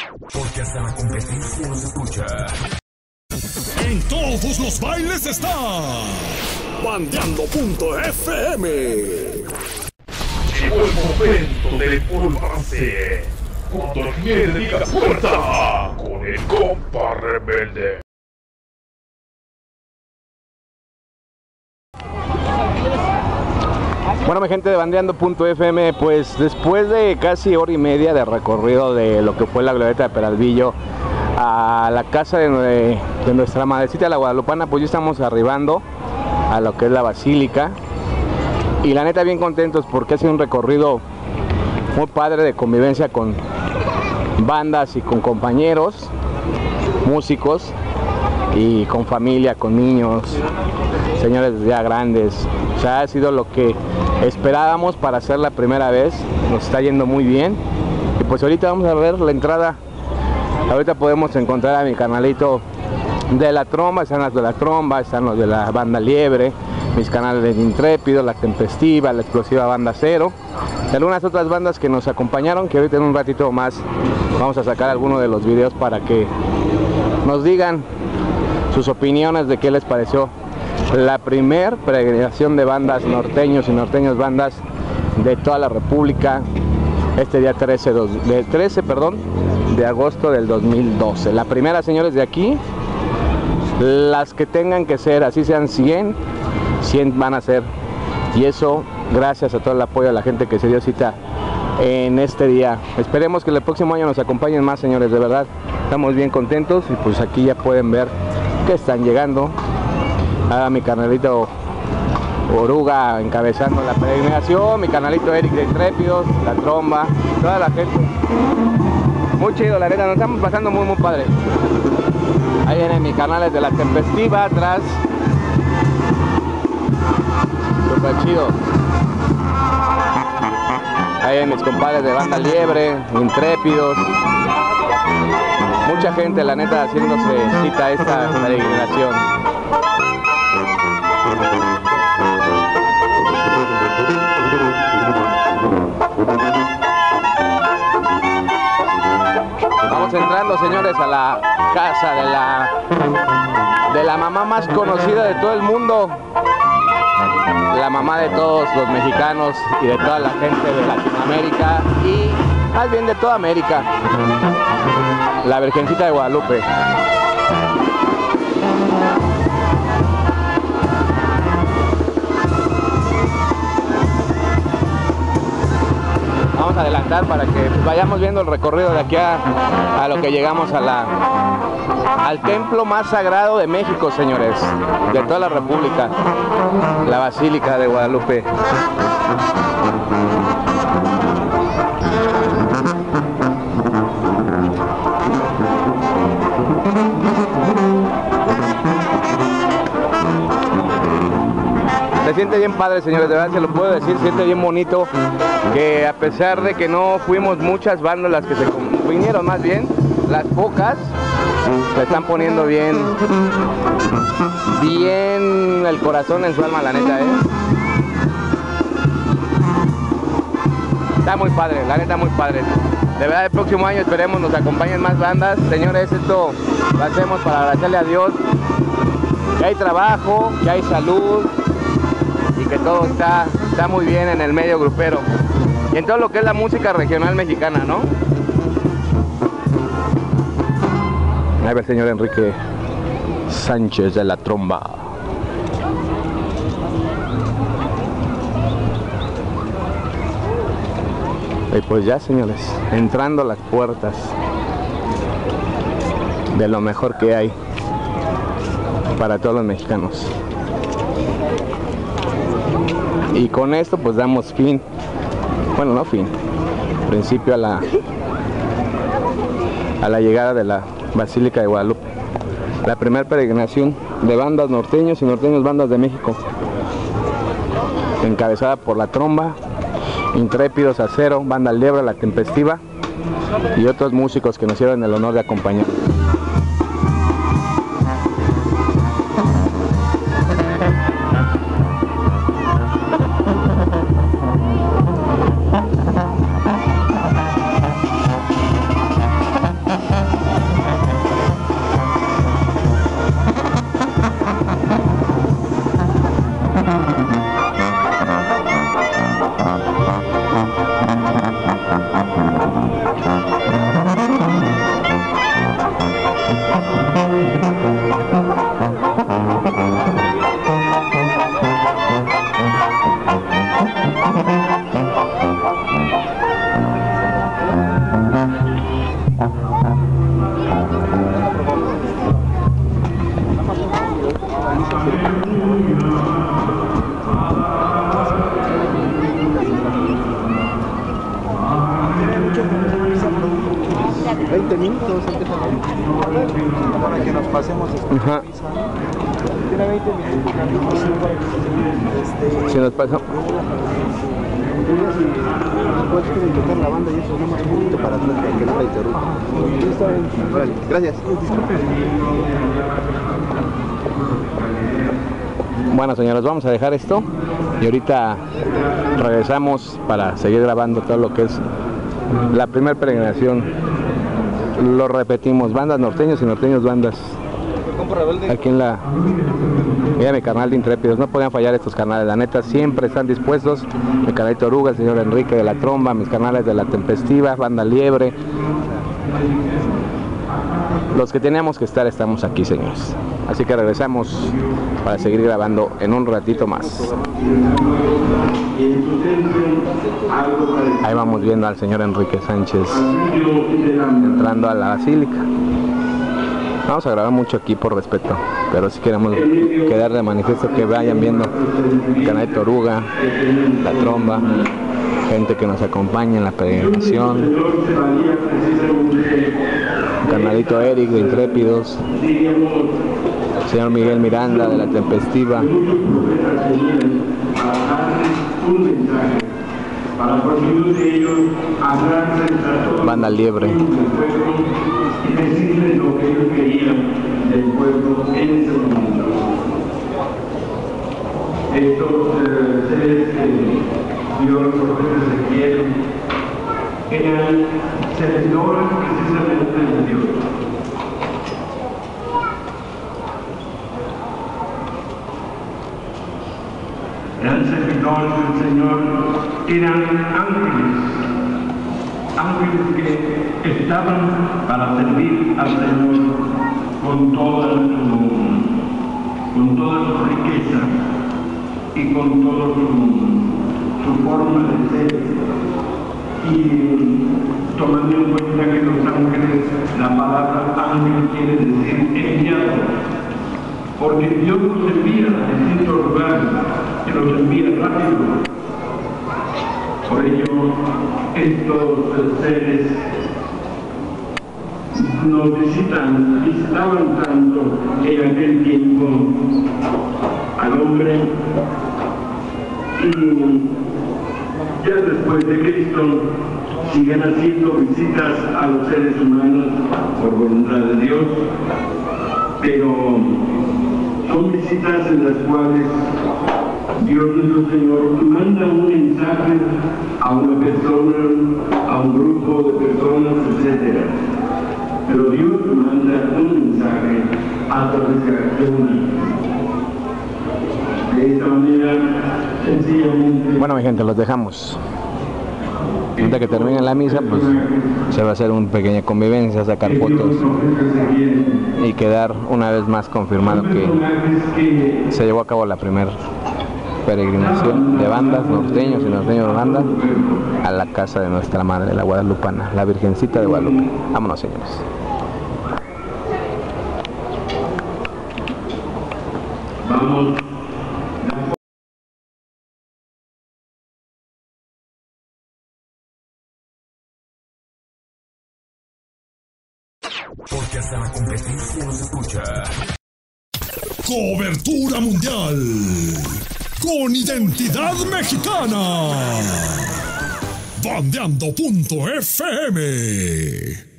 Porque hasta la competencia nos escucha. En todos los bailes está Bandeando.fm. Llegó el momento de empolvarse. Cuando el miedo diga puerta con el compa rebelde. Bueno, mi gente de Bandeando.fm, pues después de casi hora y media de recorrido de lo que fue la glorieta de Peralvillo a la casa de nuestra madrecita la Guadalupana, pues ya estamos arribando a lo que es la Basílica. Y la neta bien contentos porque ha sido un recorrido muy padre de convivencia con bandas y con compañeros, músicos y con familia, con niños, señores ya grandes. O sea, ha sido lo que esperábamos para hacer la primera vez, nos está yendo muy bien. Y pues ahorita vamos a ver la entrada. Ahorita podemos encontrar a mi canalito de la tromba, están las de la tromba, están los de la banda Liebre, mis canales de Intrépido, la Tempestiva, la Explosiva Banda Cero, y algunas otras bandas que nos acompañaron, que ahorita en un ratito más vamos a sacar algunos de los videos para que nos digan sus opiniones de qué les pareció la primer peregrinación de bandas norteños y norteñas bandas de toda la República este día 13 de agosto del 2012. La primera, señores, de aquí, las que tengan que ser, así sean 100 van a ser, y eso gracias a todo el apoyo de la gente que se dio cita en este día. Esperemos que el próximo año nos acompañen más, señores, de verdad estamos bien contentos. Y pues aquí ya pueden ver que están llegando a mi canalito Oruga encabezando la peregrinación, mi canalito Eric de Intrépidos, la tromba, toda la gente. Muy chido, la neta, nos estamos pasando muy padre. Ahí vienen mis canales de la Tempestiva atrás. Super chido. Ahí vienen mis compadres de banda Liebre, Intrépidos. Mucha gente, la neta, haciéndose cita a esta peregrinación. Vamos entrando, señores, a la casa de la mamá más conocida de todo el mundo, la mamá de todos los mexicanos y de toda la gente de Latinoamérica y más bien de toda América, la Virgencita de Guadalupe. Vamos a adelantar para que vayamos viendo el recorrido de aquí a lo que llegamos al templo más sagrado de México, señores, de toda la República, la Basílica de Guadalupe. Se siente bien padre, señores, de verdad se lo puedo decir, se siente bien bonito, que a pesar de que no fuimos muchas bandas las que se vinieron, más bien, las pocas, se están poniendo bien el corazón en su alma, la neta, Está muy padre, la neta muy padre. De verdad el próximo año esperemos nos acompañen más bandas. Señores, esto lo hacemos para agradecerle a Dios que hay trabajo, que hay salud, y que todo está muy bien en el medio grupero y en todo lo que es la música regional mexicana, ¿no? Ahí va el señor Enrique Sánchez de la tromba. Y pues ya, señores, entrando a las puertas de lo mejor que hay para todos los mexicanos. Y con esto pues damos fin, bueno, no fin, principio a la llegada de la Basílica de Guadalupe, la primera peregrinación de bandas norteños y norteños bandas de México, encabezada por la tromba, Intrépidos, Acero, banda Liebre, la Tempestiva y otros músicos que nos hicieron el honor de acompañar. 20 minutos antes para que nos pasemos después. Ajá. Tiene 20 minutos. Si nos pasamos. Puedes tocar la banda y eso, nada más un poquito para atrás para que no te interrumpa. Sí, está bien. Vale, gracias. Bueno, señores, vamos a dejar esto y ahorita regresamos para seguir grabando todo lo que es la primera peregrinación. Lo repetimos, bandas norteños y norteños bandas. Aquí en la... Mira mi canal de Intrépidos, no podían fallar estos canales, la neta siempre están dispuestos. Mi canalito Oruga, el señor Enrique de la Tromba, mis canales de La Tempestiva, Banda Liebre. Los que teníamos que estar estamos aquí, señores. Así que regresamos para seguir grabando en un ratito más. Ahí vamos viendo al señor Enrique Sánchez entrando a la basílica. Vamos a grabar mucho aquí por respeto, pero si queremos quedar de manifiesto que vayan viendo el canal de Toruga, La Tromba, gente que nos acompaña en la peregrinación, el canalito Eric de Intrépidos, el señor Miguel Miranda de La Tempestiva, Banda Liebre. Y decirles lo que ellos querían del pueblo en ese momento. Estos seres que Dios los profetas Ezequiel eran servidores precisamente de Dios. Eran servidores del Señor, eran ángeles que estaban para servir al Señor con toda su riqueza y con toda su forma de ser. Y tomando en cuenta que los ángeles, la palabra ángel quiere decir enviado, porque Dios los envía a distintos lugares, que los envía rápido. Por ello, estos seres nos visitaban tanto en aquel tiempo al hombre, y ya después de Cristo siguen haciendo visitas a los seres humanos por voluntad de Dios, pero son visitas en las cuales Dios nuestro Señor manda un mensaje a una persona, a un grupo de personas, etc. Pero Dios manda un mensaje a través de una. De esta manera, sencillamente... Bueno, mi gente, los dejamos. Ahorita que termine la misa, pues se va a hacer una pequeña convivencia, sacar fotos y quedar una vez más confirmado que se llevó a cabo la primera peregrinación de bandas, norteños y norteños de banda, a la casa de nuestra madre, la guadalupana, la Virgencita de Guadalupe. Vámonos, señores. Vamos. Porque hasta la competencia nos escucha. Cobertura mundial. Con identidad mexicana. Bandeando.fm.